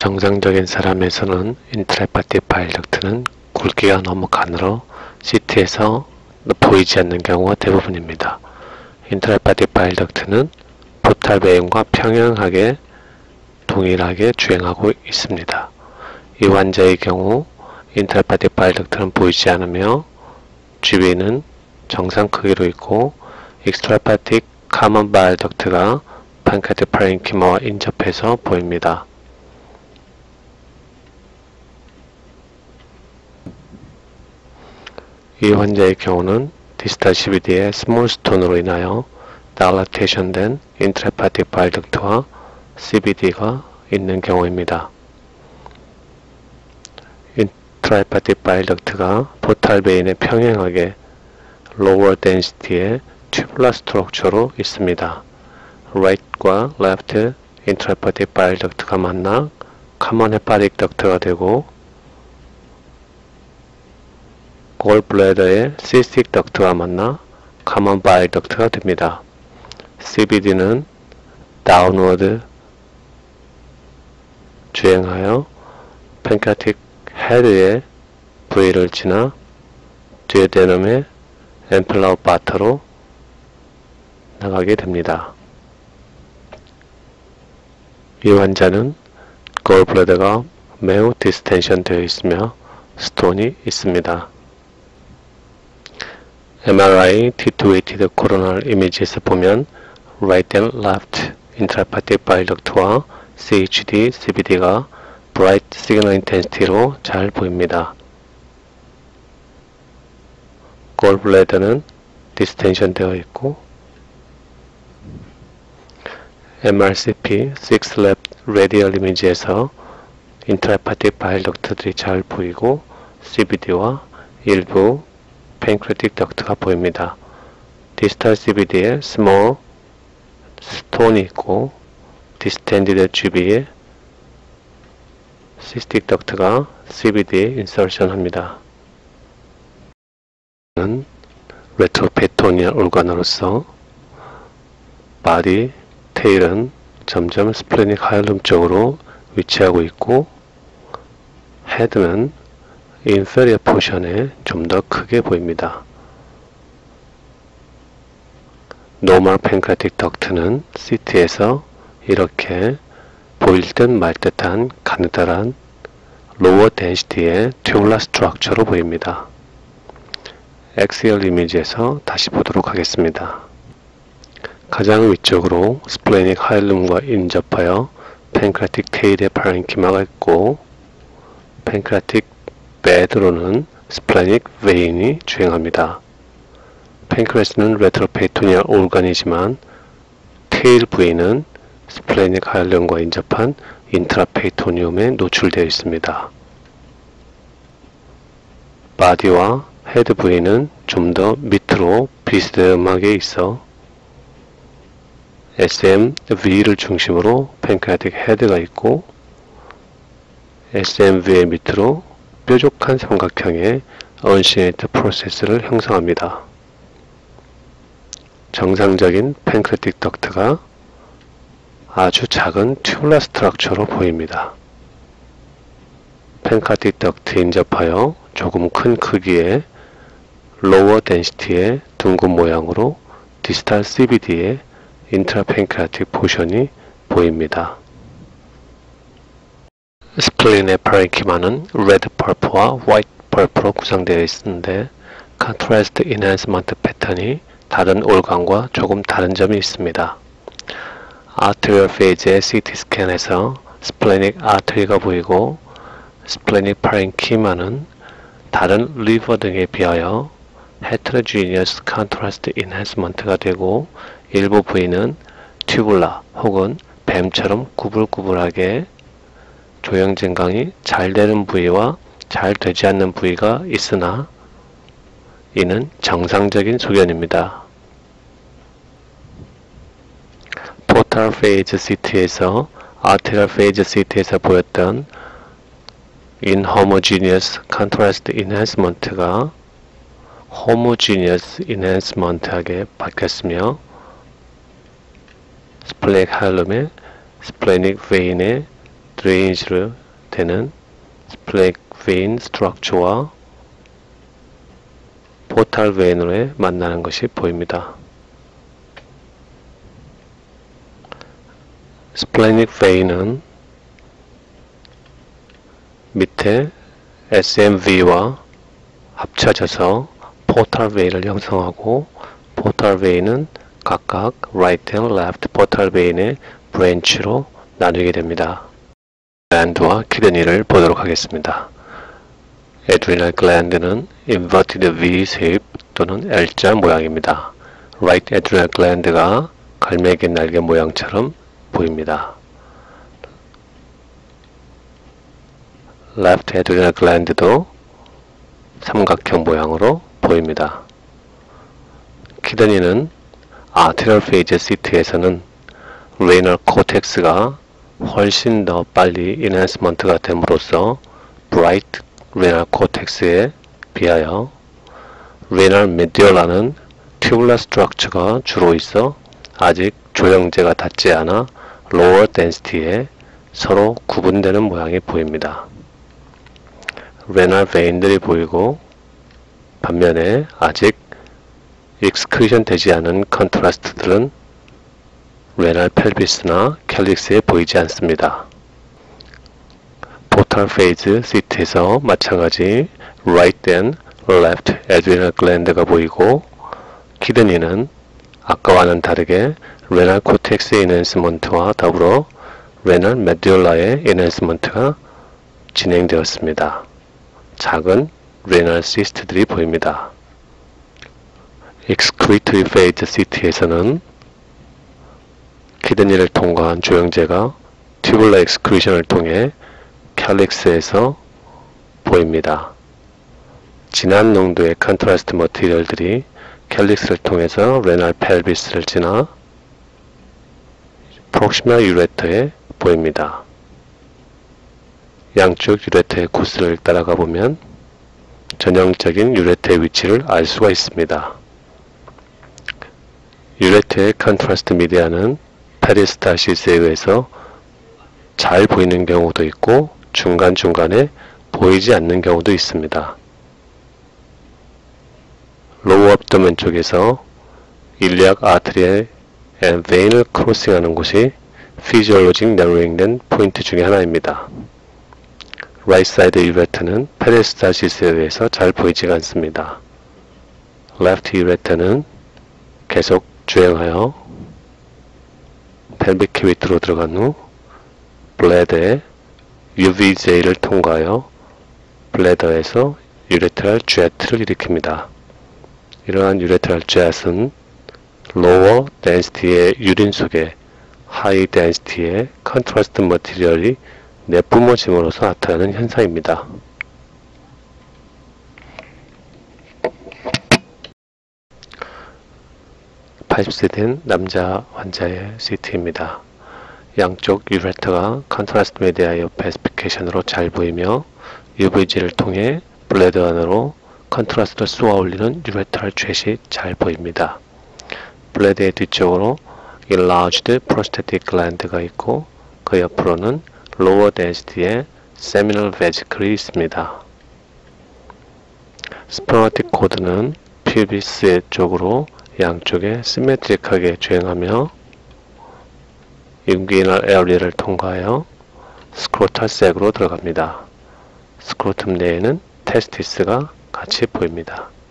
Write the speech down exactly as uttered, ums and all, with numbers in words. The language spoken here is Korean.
정상적인 사람에서는 인트라헤파틱 바일 덕트는 굵기가 너무 가늘어 씨티에서 보이지 않는 경우가 대부분입니다. 인트라헤파틱 바일 덕트는 포탈 베인과 평행하게 동일하게 주행하고 있습니다. 이 환자의 경우 인트라헤파틱 바일 덕트는 보이지 않으며 지위는 정상 크기로 있고 익스트라헤파틱 카먼 바일 덕트가 판크레아틱 파렌키마와 인접해서 보입니다. 이 환자의 경우는 디스탈 씨비디의 스몰 스톤으로 인하여 다일라테이션된 인트라헤파틱 바일 덕트와 씨비디가 있는 경우입니다. 인트라헤파틱 바일 덕트가 포탈 베인에 평행하게 lower density의 tubular structure로 있습니다. right과 left 인트라헤파틱 바일 덕트가 만나 common hepatic duct가 되고 골블래더의 cystic duct가 만나 common bile duct가 됩니다. 씨비디는 downward 주행하여 pancreatic head의 부위를 지나 duodenum의 앰플라우 바터로 나가게 됩니다. 이 환자는 골블래더가 매우 디스텐션 되어 있으며 스톤이 있습니다. 엠알아이 티 투 웨이티드 코로널 이미지에서 보면 right and left intrahepatic bile duct와 씨에이치디, 씨비디가 bright signal intensity로 잘 보입니다. 골블래더는 디스텐션 되어 있고 엠알씨피 six left radial image에서 intrahepatic bile duct들이 잘 보이고 씨비디와 일부 pancreatic duct가 보입니다. distal 씨비디에 small stone이 있고 distended 지비에 cystic duct가 씨비디에 insertion 합니다. 는 레트로페토니아 organ으로서 바디, 테일은 점점 스플래닉 하일룸 쪽으로 위치하고 있고 헤드는 인페리어 포션에 좀 더 크게 보입니다. 노멀 팬크레아틱 덕트는 씨티에서 이렇게 보일 듯 말 듯한 가느다란 로어 덴시티의 튜블라 스트럭처로 보입니다. 엑시얼 이미지에서 다시 보도록 하겠습니다. 가장 위쪽으로 스플래닉 하일룸과 인접하여 팬크레아틱 테일의 파렌키마가 있고 팬크레아틱 베드로는 스플래닉 베인이 주행합니다. 팬크레스는 레트로페토니아 오르간이지만 테일 부위는 스플래닉 하일룸과 인접한 인트라페토니움에 노출되어 있습니다. 바디와 헤드 부위는 좀 더 밑으로 비스듬하게 있어 에스엠브이를 중심으로 팬크레아틱 헤드가 있고 에스엠브이의 밑으로 뾰족한 삼각형의 언시네이트 프로세스를 형성합니다. 정상적인 팬크레아틱 덕트가 아주 작은 튜블라 스트럭처로 보입니다. 팬크레아틱 덕트 인접하여 조금 큰 크기의 로어 덴시티의 둥근 모양으로 디스탈 씨비디의 인트라팬크레아틱 포션이 보입니다. 스플린의 파렌키마는 레드 펄프와 화이트 펄프로 구성되어 있는데 컨트라스트 인핸스먼트 패턴이 다른 올간과 조금 다른 점이 있습니다. 아트리얼 페이지의 씨티 스캔에서 스플래닉 아트리가 보이고 스플래닉 파렌키마는 다른 리버 등에 비하여 헤테로지니어스 컨트라스트 인핸스먼트가 되고 일부 부위는 튜블라 혹은 뱀처럼 구불구불하게 조형 증강이 잘 되는 부위와 잘 되지 않는 부위가 있으나 이는 정상적인 소견입니다. 포탈 페이즈 씨티에서 아테리얼 페이즈 씨티에서 보였던 inhomogeneous contrast enhancement가 homogeneous enhancement하게 바뀌었으며 스플래닉 하일룸의 스플래닉 베인의 드레인지로 되는 스플레닉 베인 스트럭처와 포탈 베인으로 만나는 것이 보입니다. 스플레닉 베인은 밑에 에스엠브이와 합쳐져서 포탈 베인을 형성하고, 포탈 베인은 각각 right and left 포탈 베인의 브랜치로 나누게 됩니다. 글랜드와 키드니를 보도록 하겠습니다. adrenal gland는 inverted V shape 또는 L자 모양입니다. right adrenal gland가 갈매기 날개 모양처럼 보입니다. left adrenal gland도 삼각형 모양으로 보입니다. 키드니는 arterial phase 시트에서는 renal cortex가 훨씬 더 빨리 enhancement가 됨으로써 bright renal cortex에 비하여 renal medulla는 tubular structure가 주로 있어 아직 조형제가 닿지 않아 lower density에 서로 구분되는 모양이 보입니다. renal vein들이 보이고, 반면에 아직 excretion 되지 않은 컨트라스트들은 renal pelvis나 캘릭스에 보이지 않습니다. portal phase 시트에서 마찬가지 right and left adrenal gland가 보이고, 키드니는 아까와는 다르게 renal cortex의 enhancement와 더불어 renal medulla의 enhancement가 진행되었습니다. 작은 renal cyst들이 보입니다. excretory phase 시트에서는 키드니를 통과한 조형제가 tubular excretion을 통해 캘릭스에서 보입니다. 진한 농도의 컨트라스트 머티리얼들이 캘릭스를 통해서 renal pelvis를 지나 proximal ureter에 보입니다. 양쪽 유레터의 코스를 따라가 보면 전형적인 유레터의 위치를 알 수가 있습니다. 유레터의 컨트라스트 미디아는 페리스탈시스에 의해서 잘 보이는 경우도 있고 중간중간에 보이지 않는 경우도 있습니다. 로우 abdomen 쪽에서 일리악 아트리에 앤 베인을 크로싱하는 곳이 피지올로직 내로잉된 포인트 중에 하나입니다. right side ureter는 페리스탈시스에 의해서 잘 보이지가 않습니다. left ureter는 계속 주행하여 펠빅 캐비티로 들어간 후 블레더에 유브이제이를 통과하여 블레더에서 유레트랄 jet를 일으킵니다. 이러한 유레트랄 jet은 lower density의 유린 속에 high density의 컨트라스트 머티리얼이 내뿜어짐으로써 나타나는 현상입니다. 팔십 세 된 남자 환자의 씨티입니다. 양쪽 유레터가 컨트라스트 메디아 옆에 스피케이션으로 잘 보이며 유브이지를 통해 블레더 안으로 컨트라스트를 쏘아 올리는 유레터럴 젯이 잘 보입니다. 블레드의 뒤쪽으로 enlarged prosthetic gland가 있고 그 옆으로는 lower density의 seminal vesicle이 있습니다. 스퍼마틱 코드는 퓨비스 쪽으로 양쪽에 시메트릭하게 주행하며 인구이널 에어리를 통과하여 스크로탈 색으로 들어갑니다. 스크로텀 내에는 테스티스가 같이 보입니다.